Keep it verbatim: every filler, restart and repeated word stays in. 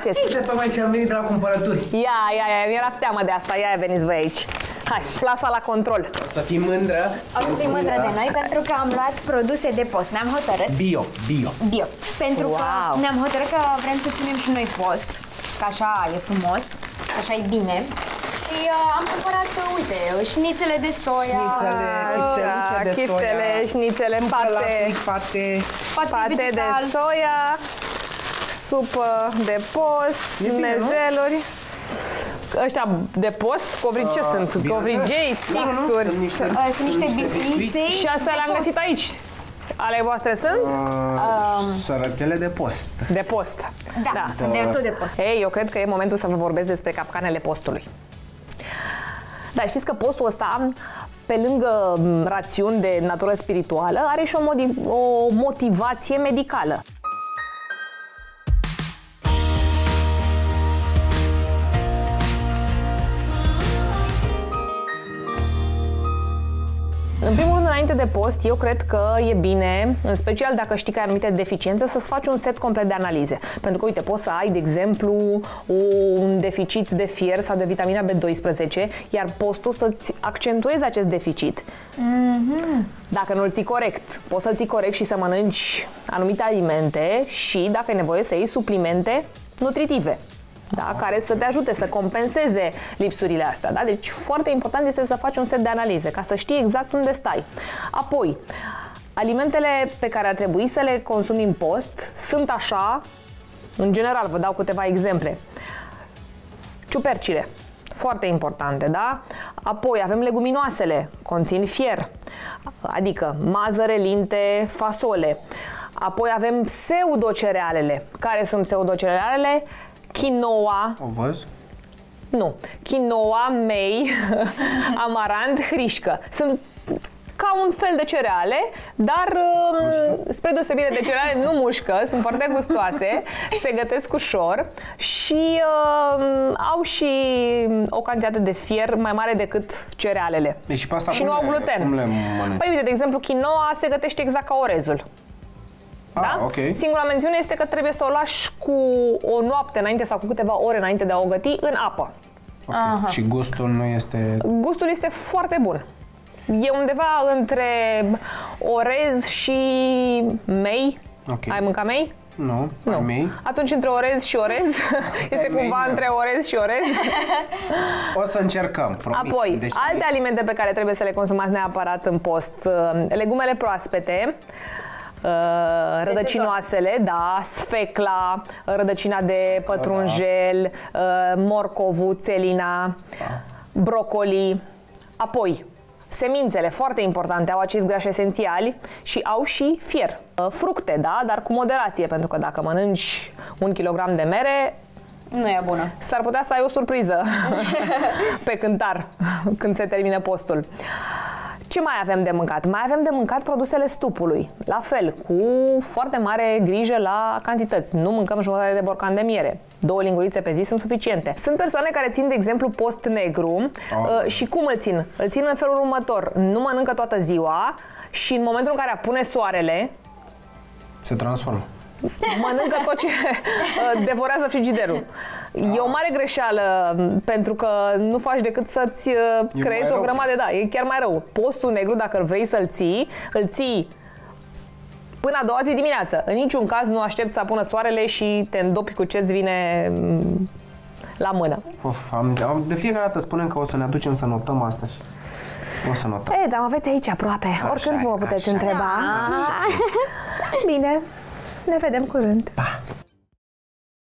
faceți? Uite, tocmai ce am venit de la cumpărături. Ia, ia, ia, mi-era teamă de asta, ia veniți voi aici. Hai, plasa la control. O să fii mândră. O să fii mândră de noi pentru că am luat produse de post. Ne-am hotărât. Bio, bio. Bio. Pentru Wow. că ne-am hotărât că vrem să ținem și noi post. Că așa e frumos, așa e bine. Și uh, am cumpărat, uh, uite, șnițele de soia. Șnițele, șnițele de chiftele, soia. șnițele, supă pate, la fric, pate. pate de vegetal. soia, supă de post, E bine, mezeluri. Ăștia de post, covri, ce sunt? bine. Covrigei, stixuri. Sunt niște- Uh, sunt niște niște biscuițe. biscuiți. Și astea le-am găsit aici. Ale voastre sunt? Uh, Sărățele de post. De post. Da, sunt de tot de post. Ei, eu cred că e momentul să vă vorbesc despre capcanele postului. Dar știți că postul ăsta, pe lângă m, rațiuni de natură spirituală, are și o, modi- o motivație medicală. În primul rând, înainte de post, eu cred că e bine, în special dacă știi că ai anumite deficiențe, să-ți faci un set complet de analize. Pentru că, uite, poți să ai, de exemplu, un deficit de fier sau de vitamina B doisprezece, iar postul să-ți accentueze acest deficit. Mm-hmm. Dacă nu-l ții corect, poți să-l ții corect și să mănânci anumite alimente și, dacă e nevoie, să iei suplimente nutritive. Da, care să te ajute să compenseze lipsurile astea. Da? Deci foarte important este să faci un set de analize ca să știi exact unde stai. Apoi, alimentele pe care ar trebui să le consumi în post sunt așa, în general, vă dau câteva exemple. Ciupercile, foarte importante, da? Apoi avem leguminoasele, conțin fier, adică mazăre, linte, fasole. Apoi avem pseudocerealele. Care sunt pseudocerealele? Quinoa, O văz? nu, quinoa, mei, amarant, hrișcă. Sunt ca un fel de cereale, dar mușcă. Spre deosebire de cereale nu mușcă, sunt foarte gustoase, se gătesc ușor și uh, au și o cantitate de fier mai mare decât cerealele. Deci pe asta și cum nu au le- gluten. cum le mănânci? Păi uite, de exemplu, quinoa se gătește exact ca orezul. Da? Ah, ok. Singura mențiune este că trebuie să o lași cu o noapte înainte sau cu câteva ore înainte de a o găti în apă. Okay. Și gustul nu este... Gustul este foarte bun. E undeva între orez și mei. Ok. Ai mâncat mei? Nu, Nu. ai mei. Atunci între orez și orez. Este Ai mei, cumva da. între orez și orez. O să încercăm, promit. Apoi, Deci, alte alimente pe care trebuie să le consumați neapărat în post. Legumele proaspete, Uh, rădăcinoasele, da, sfecla, rădăcina de pătrunjel, uh, morcovul, țelina, brocoli. Apoi, semințele, foarte importante, au acești grași esențiali și au și fier. Uh, fructe, da, dar cu moderație, pentru că dacă mănânci un kilogram de mere, Nu e bună. s-ar putea să ai o surpriză pe cântar când se termină postul. Ce mai avem de mâncat? Mai avem de mâncat produsele stupului. La fel, cu foarte mare grijă la cantități. Nu mâncăm jumătate de borcan de miere. Două lingurițe pe zi sunt suficiente. Sunt persoane care țin, de exemplu, post negru Oh. uh, și cum îl țin? Îl țin în felul următor. Nu mănâncă toată ziua și în momentul în care apune soarele, se transformă. mănâncă tot ce uh, devorează frigiderul. E o mare greșeală pentru că nu faci decât să-ți uh, E creezi mai o rău. grămadă, da, e chiar mai rău. Postul negru, dacă îl vrei să-l ții, îl ții până a doua zi dimineață. În niciun caz nu aștepți să apună soarele și te îndopi cu ce-ți vine mm, la mână. Of, am, am, de fiecare dată spunem că o să ne aducem să notăm asta și o să notăm. E, dar mă aveți aici aproape. Oricând e, mă puteți așa e. întreba. Bine, ne vedem curând. Pa!